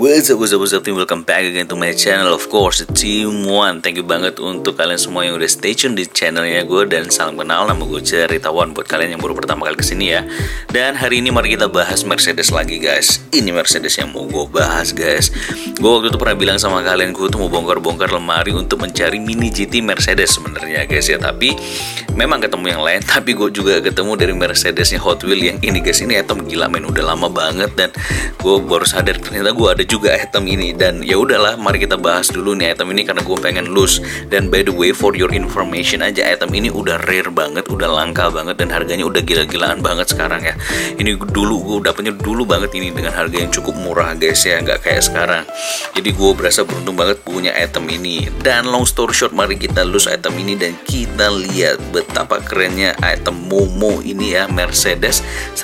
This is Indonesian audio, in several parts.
What's up team, welcome back again to my channel. Of course, Team One. Thank you banget untuk kalian semua yang udah stay tune di channelnya gue. Dan salam kenal, nama gue Ceritawan buat kalian yang baru pertama kali kesini ya. Dan hari ini mari kita bahas Mercedes lagi guys. Ini Mercedes yang mau gue bahas guys. Gue waktu itu pernah bilang sama kalian, gue tuh mau bongkar-bongkar lemari untuk mencari mini GT Mercedes sebenarnya guys ya. Tapi memang ketemu yang lain, tapi gue juga ketemu dari Mercedesnya Hot Wheels yang ini guys. Ini item gila men, udah lama banget. Dan gue baru sadar ternyata gue ada juga item ini. Dan ya udahlah, mari kita bahas dulu nih item ini karena gue pengen loose. Dan by the way, for your information aja, item ini udah rare banget, udah langka banget, dan harganya udah gila-gilaan banget sekarang ya. Ini dulu gue dapetnya dulu banget ini dengan harga yang cukup murah guys ya, nggak kayak sekarang. Jadi gue berasa beruntung banget punya item ini. Dan long story short, mari kita loose item ini dan kita lihat betapa kerennya item Momo ini ya, Mercedes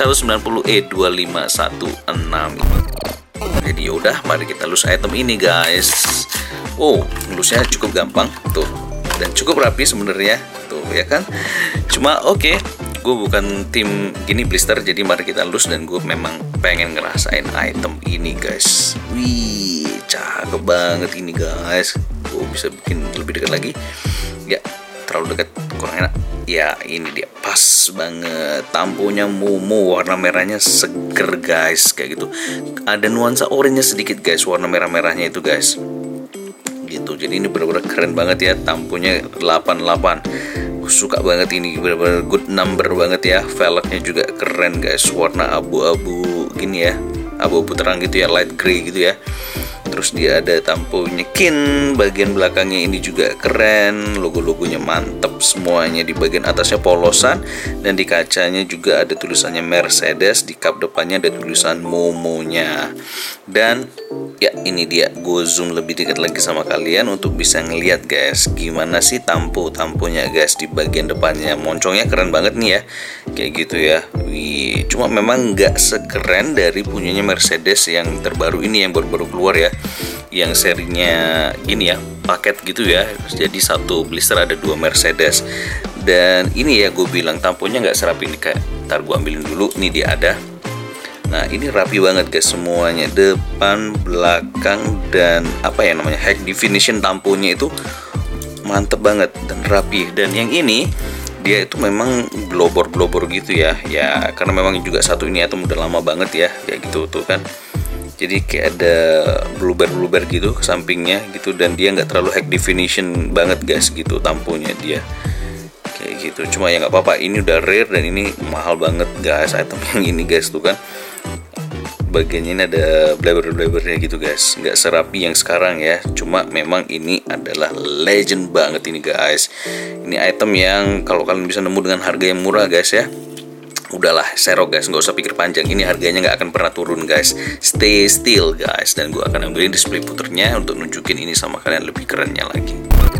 190E2516. Jadi yaudah, mari kita loose item ini guys. Oh, loose-nya cukup gampang tuh, dan cukup rapi sebenarnya tuh ya kan. Cuma oke, gue bukan tim gini blister, jadi mari kita loose. Dan gue memang pengen ngerasain item ini guys. Wih, cakep banget ini guys. Gue bisa bikin lebih dekat lagi ya, terlalu dekat kurang enak ya. Ini dia, pas banget. Tampunya Momo, warna merahnya seger guys, kayak gitu. Ada nuansa oranye sedikit guys, warna merah-merahnya itu guys gitu. Jadi ini benar-benar keren banget ya. Tampunya 88, suka banget ini, benar-benar good number banget ya. Velgnya juga keren guys, warna abu-abu gini ya, abu-abu terang gitu ya, light grey gitu ya. Terus dia ada tampunya kin, bagian belakangnya ini juga keren, logo-logonya mantep semuanya. Di bagian atasnya polosan, dan di kacanya juga ada tulisannya Mercedes. Di kap depannya ada tulisan Momo-nya. Dan ya ini dia, gue zoom lebih dekat lagi sama kalian untuk bisa ngeliat guys gimana sih tampunya guys. Di bagian depannya moncongnya keren banget nih ya, kayak gitu ya. Wih, cuma memang nggak sekeren dari punyanya Mercedes yang terbaru ini, yang baru-baru keluar ya, yang serinya ini ya, paket gitu ya. Jadi satu blister ada 2 Mercedes. Dan ini ya, gue bilang tampunya nggak serapi ini, kayak ntar gue ambilin dulu nih, dia ada. Nah ini rapi banget guys semuanya, depan, belakang, dan apa ya namanya, high definition tampunya itu mantep banget dan rapi. Dan yang ini dia itu memang blobor gitu ya, ya karena memang juga satu ini item udah lama banget ya, kayak gitu tuh kan. Jadi kayak ada bluber gitu ke sampingnya gitu, dan dia nggak terlalu high definition banget guys gitu tampunya dia, kayak gitu. Cuma ya nggak apa-apa, ini udah rare dan ini mahal banget guys item yang ini guys tuh kan. Bagiannya ini ada bleber-blebernya gitu guys, nggak serapi yang sekarang ya. Cuma memang ini adalah legend banget ini guys. Ini item yang kalau kalian bisa nemu dengan harga yang murah guys ya, udahlah serok guys, nggak usah pikir panjang. Ini harganya nggak akan pernah turun guys, stay still guys. Dan gue akan ambilin display puternya untuk nunjukin ini sama kalian lebih kerennya lagi.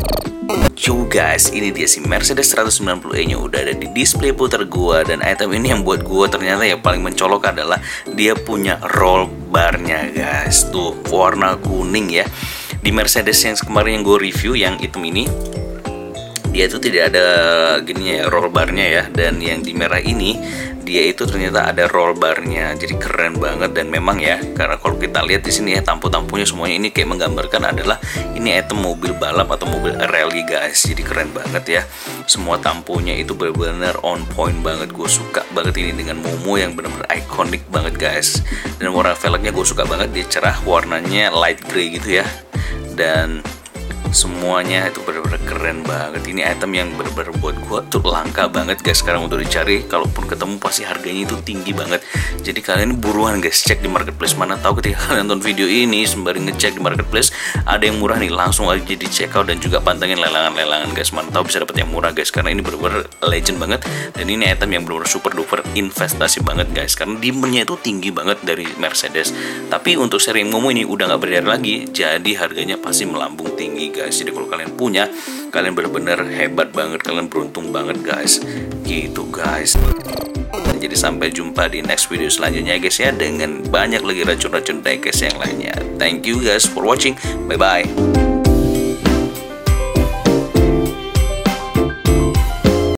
Yo guys, ini dia si Mercedes 190E nya udah ada di display puter gua. Dan item ini yang buat gua ternyata yang paling mencolok adalah dia punya roll barnya guys. Tuh warna kuning ya. Di Mercedes yang kemarin yang gue review yang hitam ini, dia itu tidak ada gininya ya, roll barnya ya. Dan yang di merah ini dia itu ternyata ada roll barnya, jadi keren banget. Dan memang ya, karena kalau kita lihat di sini ya, tampu-tampunya semuanya ini kayak menggambarkan adalah ini item mobil balap atau mobil rally guys. Jadi keren banget ya, semua tampunya itu benar-benar on point banget. Gue suka banget ini dengan Momo yang benar-benar ikonik banget guys. Dan warna velgnya gue suka banget, dia cerah, warnanya light grey gitu ya. Dan semuanya itu benar-benar keren banget. Ini item yang benar-benar buat gua tuh langka banget guys sekarang untuk dicari. Kalaupun ketemu pasti harganya itu tinggi banget. Jadi kalian buruan guys, cek di marketplace. Mana tahu ketika kalian nonton video ini sembari ngecek di marketplace ada yang murah nih, langsung aja di check out. Dan juga pantengin lelangan-lelangan guys, mana tahu bisa dapat yang murah guys, karena ini benar-benar legend banget. Dan ini item yang benar-benar super duper investasi banget guys, karena demandnya itu tinggi banget dari Mercedes. Tapi untuk seri Momo ini udah nggak beredar lagi, jadi harganya pasti melambung tinggi guys. Jadi kalau kalian punya, kalian benar-benar hebat banget, kalian beruntung banget guys, gitu guys. Jadi sampai jumpa di next video selanjutnya guys ya, dengan banyak lagi racun-racun diecast yang lainnya. Thank you guys for watching, bye bye.